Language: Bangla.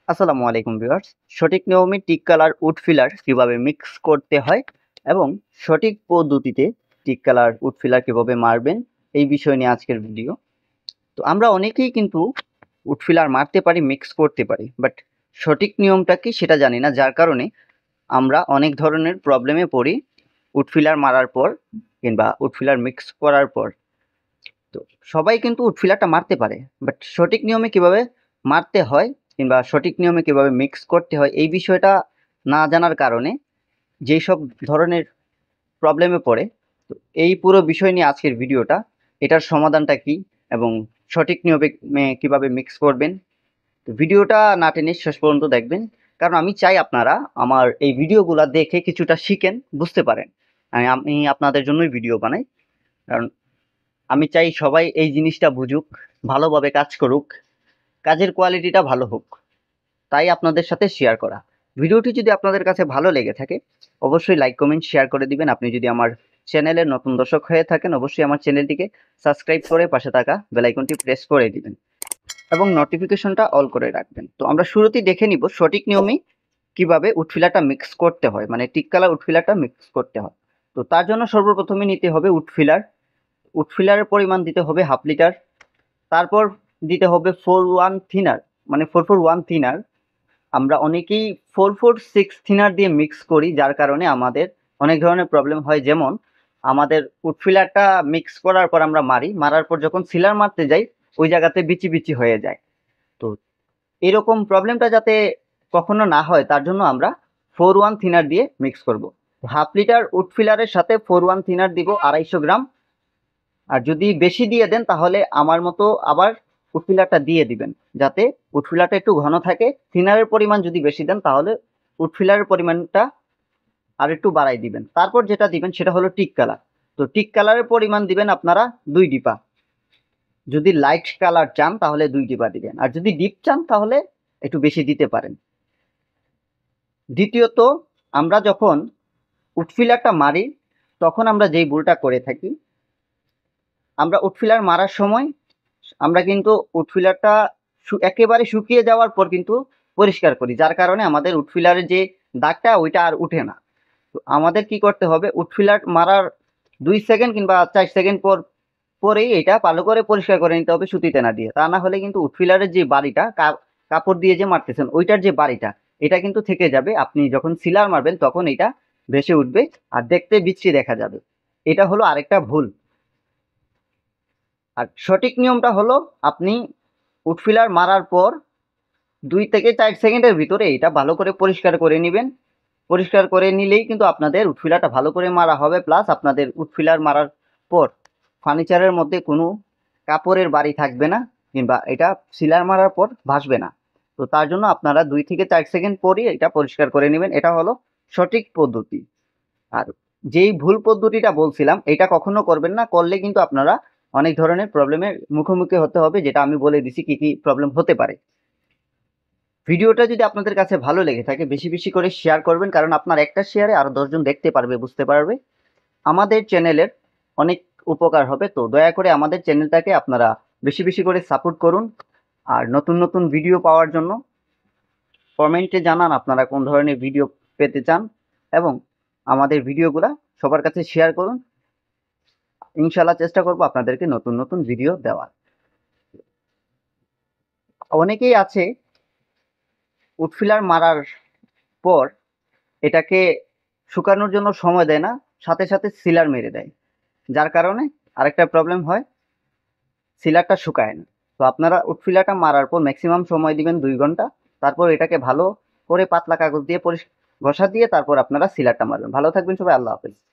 আসসালামু আলাইকুম ভিউয়ার্স। সঠিক নিয়মে টিক কালার উড ফিলার কিভাবে মিক্স করতে হয় এবং সঠিক পদ্ধতিতে টিক কালার উড ফিলার কিভাবে মারবেন এই বিষয় নিয়ে আজকের ভিডিও। তো আমরা অনেকেই কিন্তু উড ফিলার মারতে পারি, মিক্স করতে পারি, বাট সঠিক নিয়মটা কি সেটা জানি না, যার কারণে আমরা অনেক ধরনের প্রবলেমে পড়ি উড ফিলার মারার পর কিংবা উড ফিলার মিক্স করার পর। তো সবাই কিন্তু উড ফিলারটা মারতে পারে, বাট সঠিক নিয়মে কিভাবে মারতে হয় কিংবা সঠিক নিয়মে কিভাবে মিক্স করতে হয় এই বিষয়টা না জানার কারণে যেই সব ধরনের প্রবলেমে পড়ে। তো এই পুরো বিষয় নিয়ে আজকের ভিডিওটা, এটার সমাধানটা কি এবং সঠিক নিয়মে কিভাবে মিক্স করবেন। তো ভিডিওটা না টেনে শেষ পর্যন্ত দেখবেন, কারণ আমি চাই আপনারা আমার এই ভিডিওগুলো দেখে কিছুটা শিখেন, বুঝতে পারেন। আমি আপনাদের জন্যই ভিডিও বানাই, কারণ আমি চাই সবাই এই জিনিসটা বুঝুক, ভালোভাবে কাজ করুক, কাজের কোয়ালিটিটা ভালো হোক, তাই আপনাদের সাথে শেয়ার করা। ভিডিওটি যদি আপনাদের কাছে ভালো লেগে থাকে অবশ্যই লাইক কমেন্ট শেয়ার করে দিবেন। আপনি যদি আমার চ্যানেলের নতুন দর্শক হয়ে থাকেন অবশ্যই আমার চ্যানেলটিকে সাবস্ক্রাইব করে পাশে থাকা বেল আইকনটি প্রেস করে দিবেন এবং নোটিফিকেশনটা অল করে রাখবেন। তো আমরা শুরুতেই দেখে নিব সঠিক নিয়মে কিভাবে উডফিলারটা মিক্স করতে হয়, মানে টিক কালার উডফিলারটা মিক্স করতে হয়। তো তার জন্য সর্বপ্রথমে নিতে হবে উডফিলার। উডফিলারের পরিমাণ দিতে হবে 1/2 লিটার। তারপর দিতে হবে 4-1 থিনার, মানে 4-4-1 থিনার। আমরা অনেকেই 4-4-6 থিনার দিয়ে মিক্স করি, যার কারণে আমাদের অনেক ধরনের প্রবলেম হয়। যেমন আমাদের উডফিলারটা মিক্স করার পর আমরা মারার পর যখন সিলার মারতে যাই ওই জায়গাতে বিচি বিচি হয়ে যায়। তো এরকম প্রবলেমটা যাতে কখনো না হয় তার জন্য আমরা 4-1 থিনার দিয়ে মিক্স করব। 1/2 লিটার উডফিলারের সাথে 4-1 থিনার দিব 250 গ্রাম। আর যদি বেশি দিয়ে দেন তাহলে আমার মতো আবার উডফিলারটা দিয়ে দিবেন, যাতে উডফিলারটা একটু ঘন থাকে। থিনারের পরিমাণ যদি বেশি দেন তাহলে উডফিলারের পরিমাণটা আর একটু বাড়াই দিবেন। তারপর যেটা দিবেন সেটা হলো টিক কালার। তো টিক কালারের পরিমাণ দিবেন আপনারা 2 ডিপা। যদি লাইট কালার চান তাহলে 2 ডিপা দিবেন, আর যদি ডিপ চান তাহলে একটু বেশি দিতে পারেন। দ্বিতীয়ত, আমরা যখন উডফিলারটা মারি তখন আমরা যেই ভুলটা করে থাকি, আমরা উডফিলার মারার সময় আমরা কিন্তু উডফিলারটা একেবারে শুকিয়ে যাওয়ার পর কিন্তু পরিষ্কার করি, যার কারণে আমাদের উডফিলারের যে দাগটা ওইটা আর উঠে না। তো আমাদের কি করতে হবে, উডফিলার মারার 2 সেকেন্ড কিংবা 4 সেকেন্ড পরেই এটা ভালো করে পরিষ্কার করে নিতে হবে সুতিতে না দিয়ে। তা না হলে কিন্তু উডফিলারের যে বাড়িটা কাপড় দিয়ে যে মারতেছেন ওইটার যে বাড়িটা এটা কিন্তু থেকে যাবে। আপনি যখন সিলার মারবেন তখন এটা ভেসে উঠবে আর দেখতে বিশ্রী দেখা যাবে। এটা হলো আরেকটা ভুল। আর সঠিক নিয়মটা হলো, আপনি উডফিলার মারার পর 2 থেকে 4 সেকেন্ডের ভিতরে এটা ভালো করে পরিষ্কার করে নেবেন। পরিষ্কার করে নিলেই কিন্তু আপনাদের উডফিলারটা ভালো করে মারা হবে, প্লাস আপনাদের উডফিলার মারার পর ফার্নিচারের মধ্যে কোনো কাপড়ের বাড়ি থাকবে না কিংবা এটা সিলার মারার পর ভাসবে না। তো তার জন্য আপনারা 2 থেকে 4 সেকেন্ড পরই এটা পরিষ্কার করে নেবেন। এটা হলো সঠিক পদ্ধতি। আর যেই ভুল পদ্ধতিটা বলছিলাম এটা কখনো করবেন না, করলে কিন্তু আপনারা অনেক ধরনের প্রবলেমের মুখোমুখি হতে হবে, যেটা আমি বলে দিছি কি কি প্রবলেম হতে পারে। ভিডিওটা যদি আপনাদের কাছে ভালো লেগে থাকে বেশি বেশি করে শেয়ার করবেন, কারণ আপনার একটা শেয়ারে আরো 10 জন দেখতে পারবে, বুঝতে পারবে। আমাদের চ্যানেলের অনেক উপকার হবে। তো দয়া করে আমাদের চ্যানেলটাকে আপনারা বেশি বেশি করে সাপোর্ট করুন। আর নতুন নতুন ভিডিও পাওয়ার জন্য কমেন্টে জানান আপনারা কোন ধরনের ভিডিও পেতে চান এবং আমাদের ভিডিওগুলা সবার কাছে শেয়ার করুন। ইনশাল্লাহ চেষ্টা করব আপনাদেরকে নতুন নতুন ভিডিও দেওয়ার। অনেকেই আছে উডফিলার মারার পর এটাকে শুকানোর জন্য সময় দেয় না, সাথে সাথে সিলার মেরে দেয়, যার কারণে আরেকটা প্রবলেম হয়, সিলারটা শুকায় না। তো আপনারা উডফিলারটা মারার পর ম্যাক্সিমাম সময় দিবেন 2 ঘন্টা। তারপর এটাকে ভালো করে পাতলা কাগজ দিয়ে ঘষা দিয়ে তারপর আপনারা সিলারটা মারবেন। ভালো থাকবেন সবাই, আল্লাহ হাফেজ।